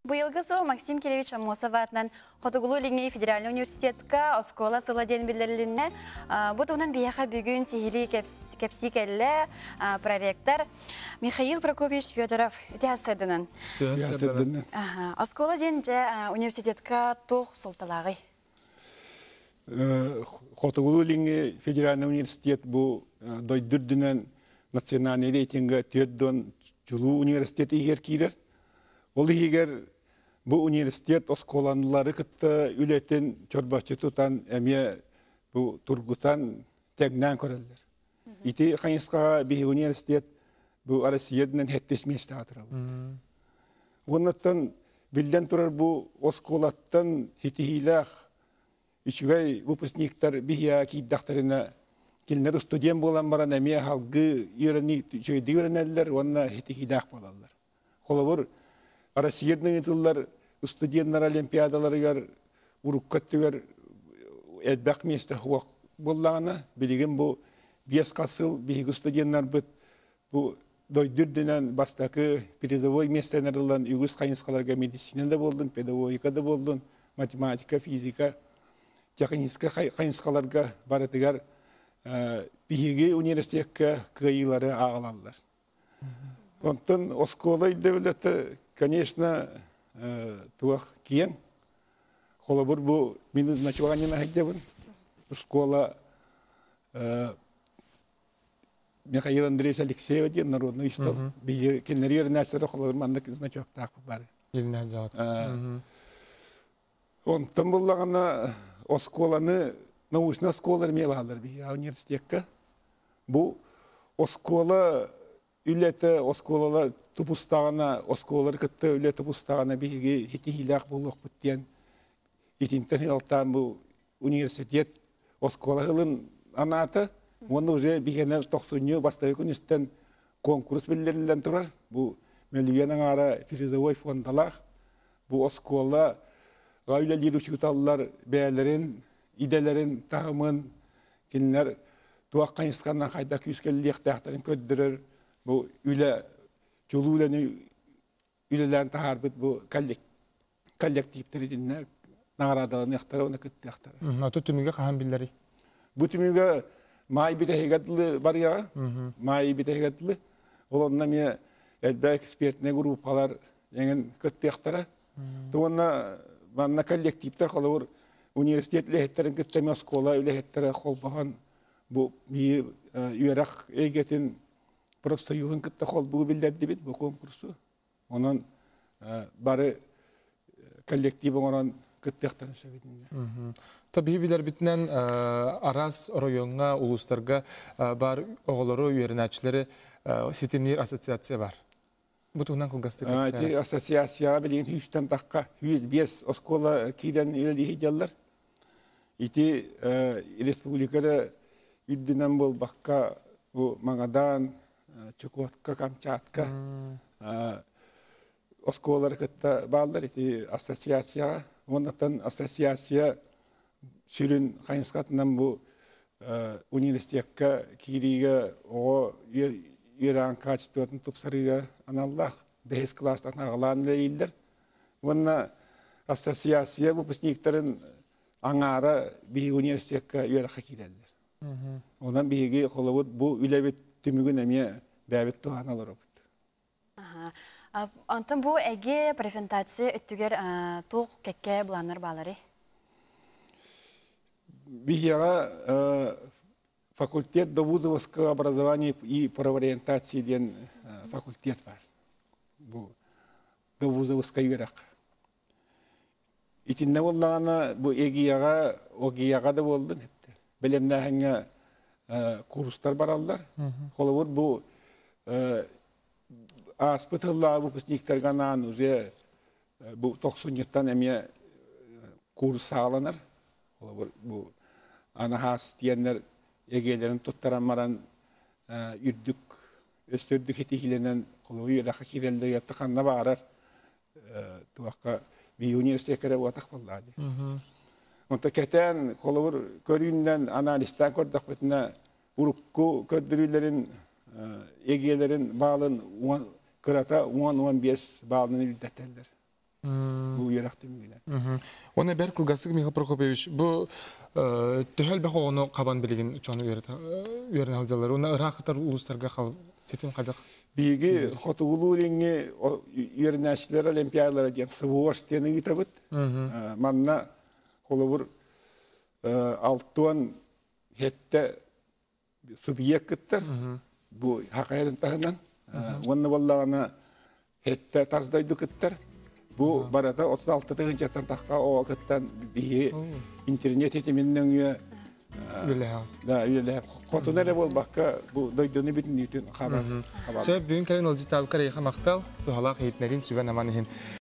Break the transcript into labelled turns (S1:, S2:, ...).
S1: Быйылгы сыл Максим Киревич Амосов атынан Хотугулу Лингей Федеральный университетка оскола сыладен билерлинне бутунан бияха бүгүн сихили кепси келле проректор Михаил Прокопьевич Федоров театрдынан. Оскола денже университетка тох сылталагы.
S2: Хотугулу Лингей Федеральный университет бу дойдүрдүнөн национальный рейтинга төрдөн жулуу университет игер кирер. Ол егер бұл университет осколанылары кітті үлетін чорбачы тұтан әме бұл тұрғытан тәгнән көрілдер. Ити қайынсқа бейі университет бұл Арасиядынан хәттес месті атыры. Оннаттан білден тұрар бұл осколаттан хетихилах үшігай выпускниктар бейі кейдақтарына келінер студент болан баран әме халғы жөйді үйренелер, онна хетихилах болалар. Қолабыр Россиядың итылар студенттар олимпиадаларыгар уруккаттыгар элбак месте хуак боллағына билеген бу 5 қасыл биги студенттар бит бу дойдүрдүнөн бастакы призовой местенерилан үгүс кайынскаларга медицинада болдун, педагогикада болдун, математика, физика, техническа кайынскаларга баратыгар биги университетке кыйылары агалалар. Онтон оскола devleti, конечно, туах киен. Холобур бу минус началания нахидеван. Школа Михаил Андреевич Алексеев один народный истол. Бие кеннерьер насера холобур мандак значок так бар. Онтон буллагана осколаны научный школалар мебалар бие университетка. Бу оскола Үлеті осколалар тұпыстағына, осколалар күтті үлеті тұпыстағына бейге хетихилақ болуқ бүттен. Етінтен елтан бұл университет осколағылын анаты, оны уже бейгені 90-ні бастайы күністен конкурс білдерілден тұрар. Бұл Мөлівенің ара призовой фондалақ. Бұл оскола ғайлелер үшіталылар бәлерін, иделерін, тағымын, келінер туақ қайынысқаннан қайда күйіскелілік тәқтарын көддірір. Bu üle çoluğuyla ülelen taharbet bu kollektifleri dinler naradağını yaktara ona kıttı yaktara.
S3: Atı tümüge kahan billeri?
S2: Bu tümüge may bir tehigatlı var ya, may bir tehigatlı. Olanla miye elbette ekspertine grupalar yani kıttı yaktara. Tuğuna bana kollektifler kalır üniversitet lehetlerin kıttı meskola lehetlere kolbahan bu bir üyerak egetin Просто югын кытта хол бу билдерди бит бу конкурсу. Онан бары коллектив онан кыттыктан шабитинде.
S3: Табии билер битнен Арас районга улустарга бар оголору үйренәчләре ситемнер ассоциация бар. Бу туган кылгасты
S2: кытса. Ассоциация билен 100 такка 105 оскола киден илди хиҗаллар. Ити республикада үдденән бул бакка бу Магадан Чукотка, Камчатка, осколар кытта балдар ити ассоциация, оннан ассоциация сүрүн кайынскатынан бу университетка кириге о иран качествотун тупсарыга аналлах 5 класстан агалан лейлдер. Онна ассоциация выпускниктарын аңара би университетка үйрәккә кирәлләр. Онан биге холовут бу үлебет Тümügün əmiyə bəbit tuğanalar oldu.
S1: Антон bu əgə preventasiya ötügər toq kəkkə bulanır bağları?
S2: Бихияға факультет довузовского образования и правоориентации ден факультет бар. Бұл довузовская үйрәк. Итинне боллағана бұл эгияға да болды. Білемді әңге курстар баралар. Холовур бу аспытылла выпускниктарганан уже бу 90-тан эме курс сағаланар. Холовур бу анахас диеннер эгелерин туттаран маран үрдүк өстөрдүк хетихиленен холовур юраха кирелдер яттықанна барар. Туаққа би университетке уатақ боллады. Онта кетен холовур көрүндөн анализтен көрдүк бетине урукку көдүрүлөрүн эгелерин баалын кырата 10-15 баалын үлдәтелдер. Bu yaraktim güne.
S3: Оны бәр кылгасык Михаил Прокопьевич, бу төһәл бәх оны кабан билеген учаны үйрен алжалар. Оны ырахтар улустарга хал сетим кадак.
S2: Биги хотугулу ринге үйренәчләр олимпиадалар дигән сывош тени гитабыт. Манна колобур алтуан хетте субъекттер. Бу хакайрын тагынан. Онны баллагана хетте тарздайды кыттар. Bu barada 36 tığıncatan takka o akıttan bir internet etiminin da öyle kotunere bol bakka bu doydunu bitin yutun haber.
S3: Söp bugün kalen olcu tabi karayıqa maqtal tuhalaq heyitlerin süben amanihin.